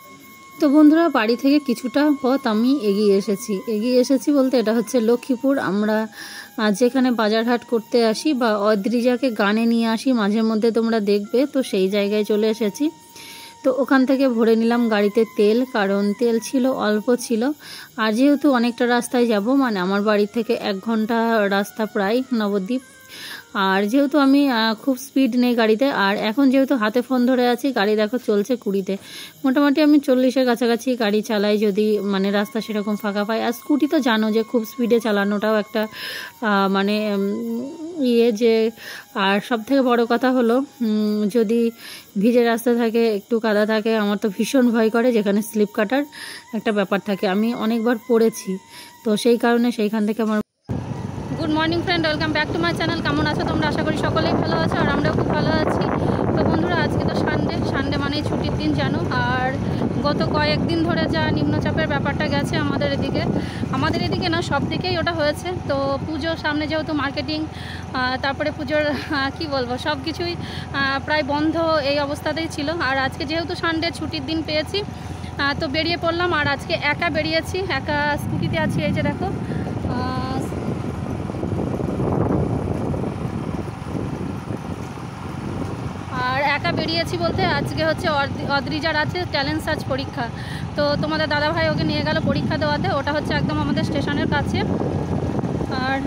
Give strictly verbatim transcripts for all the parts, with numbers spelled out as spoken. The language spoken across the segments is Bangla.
তো বন্ধুরা, বাড়ি থেকে কিছুটা পথ আমি এগিয়ে এসেছি এগিয়ে এসেছি বলতে এটা হচ্ছে লক্ষ্মীপুর। আমরা যেখানে বাজারহাট করতে আসি বা অদ্রিজাকে গানে নিয়ে আসি মাঝে মধ্যে, তোমরা দেখবে, তো সেই জায়গায় চলে এসেছি। তো ওখান থেকে ভরে নিলাম গাড়িতে তেল, কারণ তেল ছিল অল্প ছিল। আর যেহেতু অনেকটা রাস্তায় যাব, মানে আমার বাড়ি থেকে এক ঘন্টা রাস্তা প্রায় নবদ্বীপ। আর যেহেতু আমি খুব স্পিড নেই গাড়িতে, আর এখন যেহেতু হাতে ফোন ধরে আছি, গাড়ি দেখো চলছে কুড়িতে, মোটামুটি আমি চল্লিশের কাছাকাছি গাড়ি চালাই যদি মানে রাস্তা সেরকম ফাঁকা পাই। আর স্কুটি তো জানো যে খুব স্পিডে চালানোটাও একটা মানে ইয়ে যে। আর সব থেকে বড়ো কথা হলো, যদি ভিজে রাস্তা থাকে, একটু কাদা থাকে, আমার তো ভীষণ ভয় করে, যেখানে স্লিপ কাটার একটা ব্যাপার থাকে। আমি অনেকবার পড়েছি, তো সেই কারণে সেইখান থেকে আমার। Good morning friend, welcome back to my channel. কেমন আছো তোমরা? আশা করি সকলেই ভালো আছো, আর আমরাও খুব ভালো আছি। তো বন্ধুরা, আজকে তো সানডে সানডে মানেই ছুটির দিন জানো। আর গত কয়েকদিন ধরে যা নিম্নচাপের ব্যাপারটা গেছে আমাদের এদিকে, আমাদের এদিকে না সব দিকেই ওটা হয়েছে। তো পুজোর সামনে যেহেতু মার্কেটিং, তারপরে পুজোর কি বলবো, সব কিছুই প্রায় বন্ধ এই অবস্থাতেই ছিল। আর আজকে যেহেতু সানডে ছুটির দিন পেয়েছি, তো বেরিয়ে পড়লাম। আর আজকে একা বেরিয়েছি, একা স্কুটিতে আছি, এই যে দেখো। আর একা বেরিয়েছি বলতে আজকে হচ্ছে অদ্রিজার আছে ট্যালেন্ট সার্চ পরীক্ষা। তো তোমাদের দাদাভাই ওকে নিয়ে গেল পরীক্ষা দেওয়াতে, ওটা হচ্ছে একদম আমাদের স্টেশনের কাছে। আর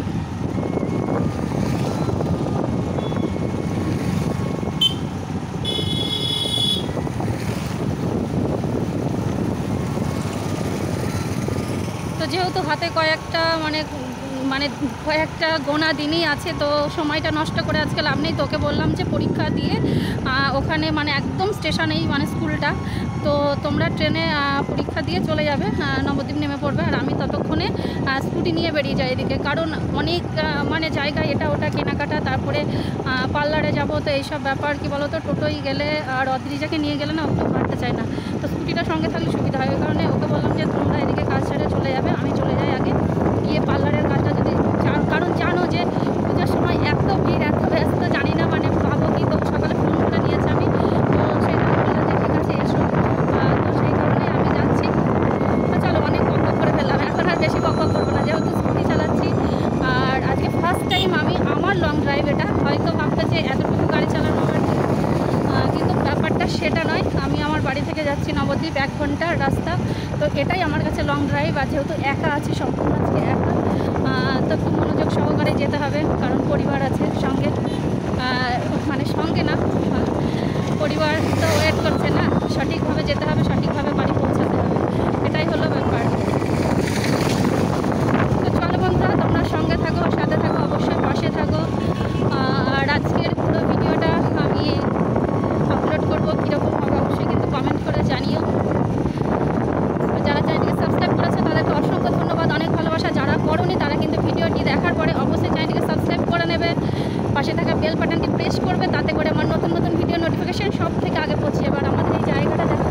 তো যেহেতু হাতে কয়েকটা মানে মানে কয়েকটা গোনা দিনই আছে, তো সময়টা নষ্ট করে আজকে লাভ নেই। তোকে বললাম যে পরীক্ষা দিয়ে ওখানে মানে একদম স্টেশনেই মানে স্কুলটা, তো তোমরা ট্রেনে পরীক্ষা দিয়ে চলে যাবে, নবদ্বীপ নেমে পড়বে। আর আমি ততক্ষণে স্কুটি নিয়ে বেরিয়ে যাই এদিকে, কারণ অনেক মানে জায়গা এটা ওটা কেনাকাটা, তারপরে পার্লারে যাব। তো এইসব ব্যাপার কি বলো তো, টোটোই গেলে আর অদ্রিজাকে নিয়ে গেলে না একটু হাঁটতে চায় না, তো স্কুটিটা সঙ্গে থাকলে সুবিধা হয়। ওই কারণে ওকে বললাম যে তোমরা এদিকে কাজ ছেড়ে চলে যাবে, আমি চলে যাই আগে গিয়ে পার্লারের কাজটা যদি, কারণ জানো যে পুজোর সময় এত ভিড় এত ব্যস্ত, জানি না মানে ভাবো কি। তো সকালে ফোন করে নিয়েছে আমি, তো সেই জন্য বললাম যে ঠিক আছে এসো। তো সেই কারণে আমি যাচ্ছি। তো চলো, অনেক বক বক করে ফেললাম, এখন আর বেশি বক বক করবো না, যেহেতু স্কুটি চালাচ্ছি। আর আজকে ফার্স্ট টাইম আমি আমার লং ড্রাইভ, এটা হয়তো ভাবতে যে এতটুকু গাড়ি চালানো আমার, কিন্তু ব্যাপারটা সেটা নয়। আমি আমার বাড়ি থেকে যাচ্ছি নবদ্বীপ, এক ঘন্টার রাস্তা, তো এটাই আমার কাছে লং ড্রাইভ। আর যেহেতু একা আছি, সম্পূর্ণ আজকে একা, তো খুব মনোযোগ সহকারে যেতে হবে, কারণ পরিবার আছে সঙ্গে, মানে সঙ্গে না, পরিবার তো ওয়েট করছে না। সঠিকভাবে যেতে হবে, সঠিকভাবে বাড়ি পৌঁছাতে হবে, এটাই হলো ব্যাপার। তো চলো বন্ধুরা, তোমরা সঙ্গে থাকো, সাথে থাকো, অবশ্যই পাশে থাকো। আর আজকের পুরো ভিডিওটা আমি আপলোড করবো, কীরকম হবে অবশ্যই কিন্তু কমেন্ট করে জানিও। যারা চ্যানেলটিকে সাবস্ক্রাইব করেছে তাদেরকে অসংখ্য ধন্যবাদ, অনেক ভালোবাসা। যারা করোনি তারা কিন্তু ভিডিওটি দেখার পরে অবশ্যই চ্যানেলটিকে সাবস্ক্রাইব করে নেবে, পাশে থাকা বেল বাটনটি প্রেস করবে, তাতে করে আমার নতুন নতুন ভিডিও নোটিফিকেশন সব থেকে আগে পৌঁছে যাবে। আর আমাদের এই জায়গাটা দেখো,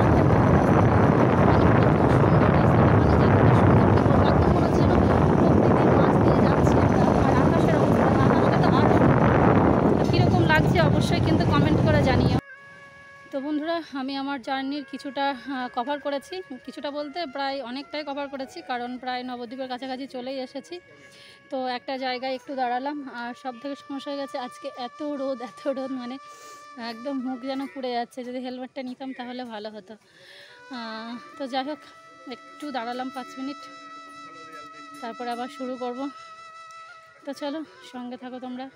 কীরকম লাগছে অবশ্যই কিন্তু কমেন্ট করে জানিও। তো বন্ধুরা, আমি আমার জার্নির কিছুটা কভার করেছি, কিছুটা বলতে প্রায় অনেকটাই কভার করেছি, কারণ প্রায় নবদ্বীপের কাছাকাছি চলেই এসেছি। তো একটা জায়গায় একটু দাঁড়ালাম, আর সব থেকে সমস্যা হয়ে গেছে আজকে এত রোদ এত রোদ, মানে একদম মুখ যেন পুড়ে যাচ্ছে। যদি হেলমেটটা নিতাম তাহলে ভালো হতো। তো যাই হোক, একটু দাঁড়ালাম পাঁচ মিনিট, তারপরে আবার শুরু করব। তো চলো সঙ্গে থাকো তোমরা।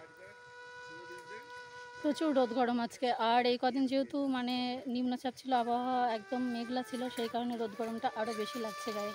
প্রচুর রোদ গরম আজকে, আর এই কদিন যেহেতু মানে নিম্নচাপ ছিল, আবহাওয়া একদম মেঘলা ছিল, সেই কারণে রোদ গরমটা আরও বেশি লাগছে গায়ে।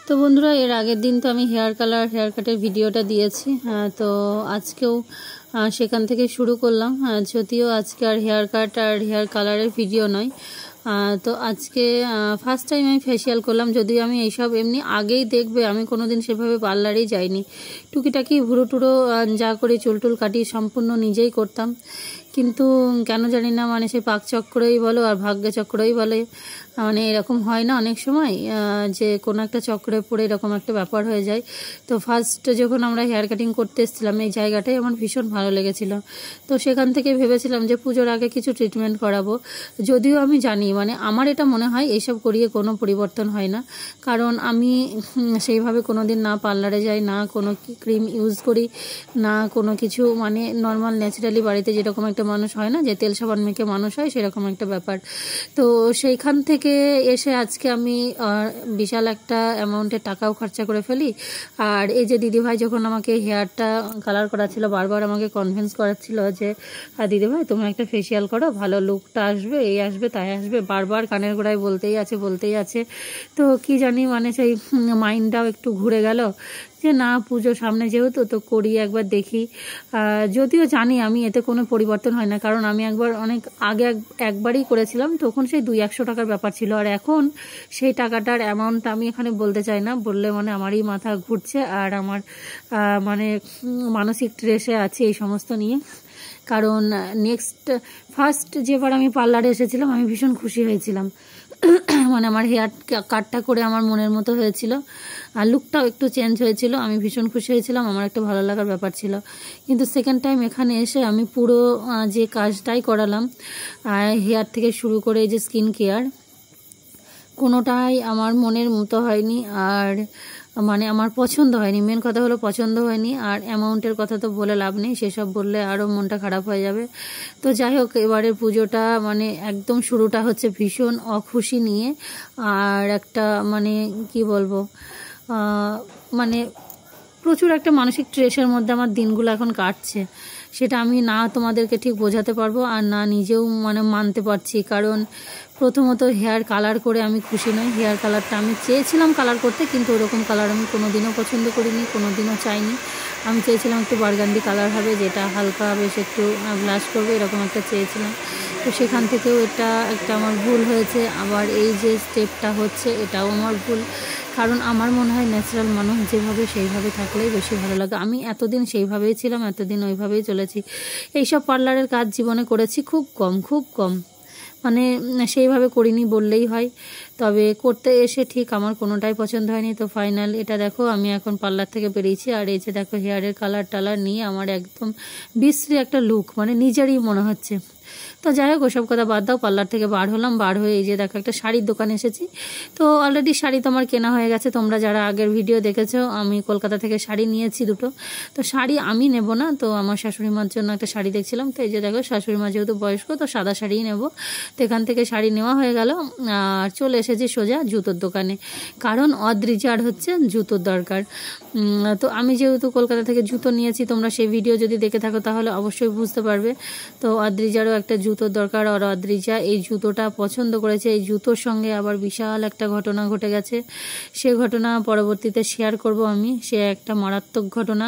তো বন্ধুরা, এর আগের দিন তো আমি হেয়ার কালার হেয়ার কাটের ভিডিওটা দিয়েছি, তো আজকেও সেখান থেকে শুরু করলাম। যদিও আজকে আর হেয়ার কাট আর হেয়ার কালারের ভিডিও নয়, তো আজকে ফার্স্ট টাইম আমি ফেসিয়াল করলাম। যদিও আমি এইসব এমনি আগেই দেখবে আমি কোনো দিন সেভাবে পার্লারেই যাইনি, টুকিটাকি ভুরো টুরো যা করে চুল টুল কাটি সম্পূর্ণ নিজেই করতাম। কিন্তু কেন জানি না, মানে সে পাক চক্করেই বলো আর ভাগ্য চক্করেই বলে, মানে এরকম হয় না অনেক সময় যে কোনো একটা চক্রে পড়ে এরকম একটা ব্যাপার হয়ে যায়। তো ফার্স্ট যখন আমরা হেয়ার কাটিং করতে এসেছিলাম এই জায়গাটাই আমার ভীষণ ভালো লেগেছিল। তো সেখান থেকে ভেবেছিলাম যে পুজোর আগে কিছু ট্রিটমেন্ট করাবো। যদিও আমি জানি, মানে আমার এটা মনে হয় এইসব করিয়ে কোনো পরিবর্তন হয় না, কারণ আমি সেইভাবে কোনো দিন না পার্লারে যাই, না কোনো ক্রিম ইউজ করি, না কোনো কিছু, মানে নর্মাল ন্যাচারালি বাড়িতে যেরকম একটা মানুষ হয় না যে তেল সাবান মেখে মানুষ হয়, সেরকম একটা ব্যাপার। তো সেইখান থেকে এসে আজকে আমি বিশাল একটা অ্যামাউন্টের টাকাও খরচা করে ফেলি। আর এই যে দিদিভাই যখন আমাকে হেয়ারটা কালার করাচ্ছিল, বারবার আমাকে কনভিন্স করাচ্ছিল যে দিদিভাই তুমি একটা ফেসিয়াল করো, ভালো লুকটা আসবে, এই আসবে তাই আসবে, বারবার কানের গোড়ায় বলতেই আছে বলতেই আছে। তো কি জানি, মানে সেই মাইন্ডটাও একটু ঘুরে গেল যে না, পুজো সামনে যেহেতু তো করি, একবার দেখি। যদিও জানি আমি এতে কোনো পরিবর্তন হয় না, কারণ আমি একবার অনেক আগে একবারই করেছিলাম, তখন সেই দুই একশো টাকার ব্যাপার ছিল। আর এখন সেই টাকাটার অ্যামাউন্ট আমি এখানে বলতে চাই না, বললে মানে আমারই মাথা ঘুরছে আর আমার মানে মানসিক ট্রেসে আছে এই সমস্ত নিয়ে। কারণ নেক্সট ফার্স্ট যেবার আমি পার্লারে এসেছিলাম আমি ভীষণ খুশি হয়েছিলাম, মানে আমার হেয়ার কাটটা করে আমার মনের মতো হয়েছিল আর লুকটাও একটু চেঞ্জ হয়েছিল, আমি ভীষণ খুশি হয়েছিলাম, আমার একটা ভালো লাগার ব্যাপার ছিল। কিন্তু সেকেন্ড টাইম এখানে এসে আমি পুরো যে কাজটাই করালাম, হেয়ার থেকে শুরু করে এই যে স্কিন কেয়ার, কোনোটাই আমার মনের মতো হয়নি আর মানে আমার পছন্দ হয়নি। মেন কথা হলো পছন্দ হয়নি। আর অ্যামাউন্টের কথা তো বলে লাভ নেই, সেসব বললে আরও মনটা খারাপ হয়ে যাবে। তো যাই হোক, এবারের পুজোটা মানে একদম শুরুটা হচ্ছে ভীষণ অখুশি নিয়ে, আর একটা মানে কি বলবো, মানে প্রচুর একটা মানসিক স্ট্রেসের মধ্যে আমার দিনগুলো এখন কাটছে। সেটা আমি না তোমাদেরকে ঠিক বোঝাতে পারবো আর না নিজেও মানে মানতে পারছি। কারণ প্রথমত হেয়ার কালার করে আমি খুশি নই। হেয়ার কালারটা আমি চেয়েছিলাম কালার করতে, কিন্তু ওরকম কালার আমি কোনো দিনও পছন্দ করিনি, কোনো দিনও চাইনি। আমি চেয়েছিলাম একটু বার্গান্ডি কালার হবে, যেটা হালকা বেশ একটু ব্লাশ করবে, এরকম একটা চেয়েছিলাম। তো সেখান থেকেও এটা একটা আমার ভুল হয়েছে। আবার এই যে স্টেপটা হচ্ছে এটাও আমার ভুল, কারণ আমার মনে হয় ন্যাচারাল মানুষ যেভাবে সেইভাবে থাকলেই বেশি ভালো লাগে। আমি এতদিন সেইভাবেই ছিলাম, এতদিন ওইভাবেই চলেছি। এইসব পার্লারের কাজ জীবনে করেছি খুব কম, খুব কম, মানে সেইভাবে করিনি বললেই হয়। তবে করতে এসে ঠিক আমার কোনোটাই পছন্দ হয়নি। তো ফাইনাল এটা দেখো, আমি এখন পার্লার থেকে বেরিয়েছি আর এই যে দেখো হেয়ারের কালার টালার নিয়ে আমার একদম বিশ্রী একটা লুক, মানে নিজেরই মনে হচ্ছে। তো যাই হোক, ওসব কথা বাদ দাও। পার্লার থেকে বার হলাম, বার হয়ে এই যে দেখো একটা শাড়ির দোকানে এসেছি। তো অলরেডি শাড়ি তোমার কেনা হয়ে গেছে, তোমরা যারা আগের ভিডিও দেখেছো আমি কলকাতা থেকে শাড়ি নিয়েছি দুটো। তো শাড়ি আমি নেব না, তো আমার শাশুড়ি মার জন্য একটা শাড়ি দেখছিলাম। তো এই যে দেখো শাশুড়ি মা যেহেতু বয়স্ক, তো সাদা শাড়িই নেব। তো এখান থেকে শাড়ি নেওয়া হয়ে গেল আর চলে এসেছি সোজা জুতোর দোকানে, কারণ অদ্রিজার হচ্ছে জুতোর দরকার। তো আমি যেহেতু কলকাতা থেকে জুতো নিয়েছি, তোমরা সেই ভিডিও যদি দেখে থাকো তাহলে অবশ্যই বুঝতে পারবে। তো অদ্রিজারও একটা জুতোর দরকার, আর অদ্রিজা এই জুতোটা পছন্দ করেছে। এই জুতোর সঙ্গে আবার বিশাল একটা ঘটনা ঘটে গেছে, সে ঘটনা পরবর্তীতে শেয়ার করব আমি। সে একটা মারাত্মক ঘটনা,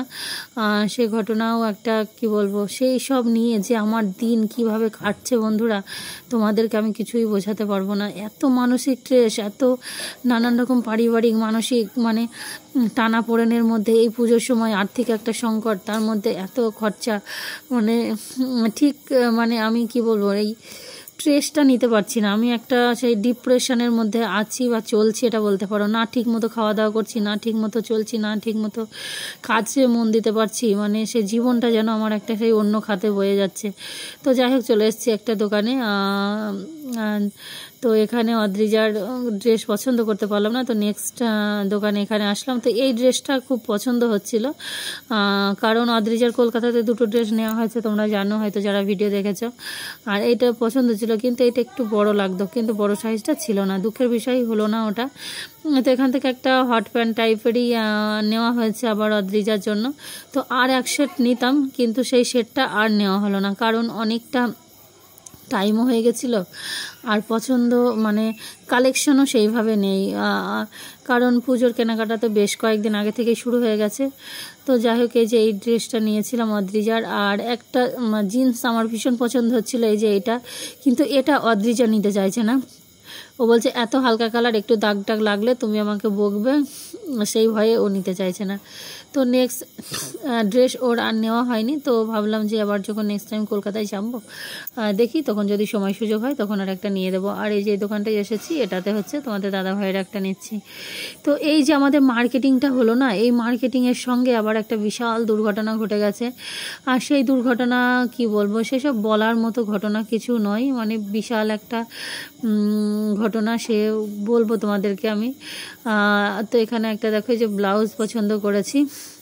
সে ঘটনাও একটা কি বলবো, সেই সব নিয়ে যে আমার দিন কিভাবে কাটছে বন্ধুরা, তোমাদেরকে আমি কিছুই বোঝাতে পারবো না। এত মানসিক স্ট্রেস, এত নানান রকম পারিবারিক মানসিক মানে টানাপোড়েনের মধ্যে, এই পুজোর সময় আর্থিক একটা সংকট, তার মধ্যে এত খরচা, মানে ঠিক মানে আমি কি বলবো, এই স্ট্রেসটা নিতে পারছি না। আমি একটা সেই ডিপ্রেশনের মধ্যে আছি বা চলছি এটা বলতে পারো। না ঠিক মতো খাওয়া দাওয়া করছি, না ঠিক মতো চলছি, না ঠিক মতো কাজে মন দিতে পারছি, মানে সে জীবনটা যেন আমার একটা সেই অন্য খাতে বয়ে যাচ্ছে। তো যাই হোক, চলে এসেছি একটা দোকানে। তো এখানে অদ্রিজার ড্রেস পছন্দ করতে পারলাম না, তো নেক্সট দোকানে এখানে আসলাম। তো এই ড্রেসটা খুব পছন্দ হচ্ছিল, কারণ অদ্রিজার কলকাতাতে দুটো ড্রেস নেওয়া হয়েছে, তোমরা জানো হয়তো যারা ভিডিও দেখেছো। আর এইটা পছন্দ ছিল, কিন্তু এটা একটু বড় লাগতো, কিন্তু বড় সাইজটা ছিল না, দুঃখের বিষয় হলো না ওটা। তো এখান থেকে একটা হট প্যান্ট টাইপেরই নেওয়া হয়েছে আবার অদ্রিজার জন্য। তো আর এক সেট নিতাম, কিন্তু সেই সেটটা আর নেওয়া হলো না, কারণ অনেকটা টাইমও হয়ে গেছিলো আর পছন্দ মানে কালেকশনও সেইভাবে নেই, কারণ পুজোর কেনাকাটা তো বেশ কয়েকদিন আগে থেকেই শুরু হয়ে গেছে। তো যাই হোক, এই যে এই ড্রেসটা নিয়েছিলাম অদ্রিজার, আর একটা জিন্স আমার ভীষণ পছন্দ হচ্ছিলো, এই যে এটা, কিন্তু এটা অদ্রিজা নিতে চাইছে না। ও বলছে এত হালকা কালার, একটু দাগ টাগ লাগলে তুমি আমাকে বকবে, সেই ভয়ে ও নিতে চাইছে না। তো নেক্সট ড্রেস ওর আর নেওয়া হয়নি। তো ভাবলাম যে আবার যখন নেক্সট টাইম কলকাতায় যাবো দেখি, তখন যদি সময় সুযোগ হয় তখন আর একটা নিয়ে দেবো। আর এই যে দোকানটায় এসেছি, এটাতে হচ্ছে তোমাদের দাদা ভাইয়ের একটা নিচ্ছি। তো এই যে আমাদের মার্কেটিংটা হলো না, এই মার্কেটিংয়ের সঙ্গে আবার একটা বিশাল দুর্ঘটনা ঘটে গেছে। আর সেই দুর্ঘটনা কি বলবো, সেসব বলার মতো ঘটনা কিছু নয়, মানে বিশাল একটা ঘটনা, সে বলবো তোমাদেরকে আমি। তো এখানে একটা দেখো যে ব্লাউজ পছন্দ করেছি।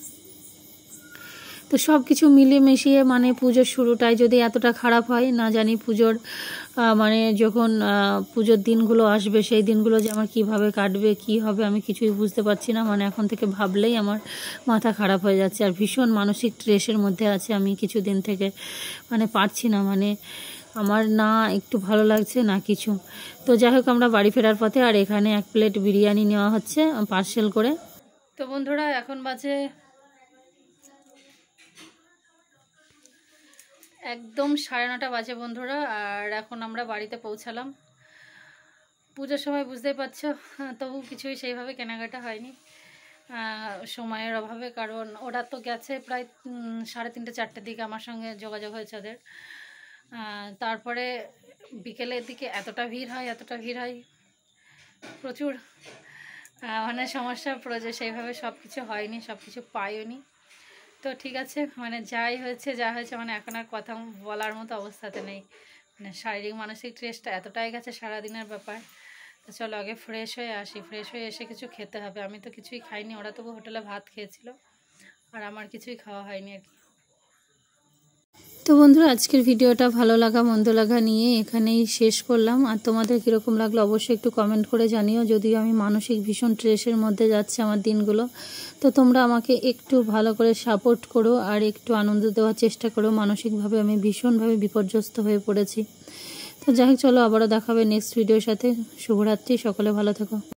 তো সব কিছু মিলিয়ে মিশিয়ে মানে পুজোর শুরুটাই যদি এতটা খারাপ হয়, না জানি পুজোর মানে যখন পুজোর দিনগুলো আসবে সেই দিনগুলো যে আমার কীভাবে কাটবে, কি হবে, আমি কিছুই বুঝতে পারছি না। মানে এখন থেকে ভাবলেই আমার মাথা খারাপ হয়ে যাচ্ছে, আর ভীষণ মানসিক স্ট্রেসের মধ্যে আছে আমি কিছুদিন থেকে, মানে পারছি না, মানে আমার না একটু ভালো লাগছে না কিছু। তো যাই হোক, আমরা বাড়ি ফেরার পথে, আর এখানে এক প্লেট বিরিয়ানি নেওয়া হচ্ছে পার্সেল করে। তো বন্ধুরা এখন বাজে একদম সাড়ে নটা বাজে বন্ধুরা, আর এখন আমরা বাড়িতে পৌঁছালাম। পুজোর সময় বুঝতেই পারছো, তবু কিছুই সেইভাবে কেনাকাটা হয়নি সময়ের অভাবে, কারণ ওরা তো গেছে প্রায় সাড়ে তিনটে চারটের দিকে, আমার সঙ্গে যোগাযোগ হয়েছে ওদের। তারপরে বিকেলের দিকে এতটা ভিড় হয়, এতটা ভিড় হয়, প্রচুর মানে সমস্যা প্রয়োজন, সেইভাবে সব কিছু হয়নি, সব কিছু পাইওনি। তো ঠিক আছে, মানে যাই হয়েছে যা হয়েছে, মানে এখন আর কথা বলার মতো অবস্থাতে নেই, মানে শারীরিক মানসিক স্ট্রেসটা এতটাই গেছে সারাদিনের ব্যাপার। তো চলো আগে ফ্রেশ হয়ে আসি, ফ্রেশ হয়ে এসে কিছু খেতে হবে। আমি তো কিছুই খাইনি, ওরা তবু হোটেলে ভাত খেয়েছিল, আর আমার কিছুই খাওয়া হয়নি আর কি। তো বন্ধুরা আজকের ভিডিওটা ভালো লাগা মন্দ লাগা নিয়ে এখানেই শেষ করলাম। আর তোমাদের কীরকম লাগলো অবশ্যই একটু কমেন্ট করে জানিও। যদিও আমি মানসিক ভীষণ স্ট্রেসের মধ্যে যাচ্ছে আমার দিনগুলো, তো তোমরা আমাকে একটু ভালো করে সাপোর্ট করো আর একটু আনন্দ দেওয়ার চেষ্টা করো। মানসিকভাবে আমি ভীষণভাবে বিপর্যস্ত হয়ে পড়েছি। তো যাই হোক, চলো আবারও দেখাবে নেক্সট ভিডিওর সাথে। শুভরাত্রি, সকলে ভালো থেকো।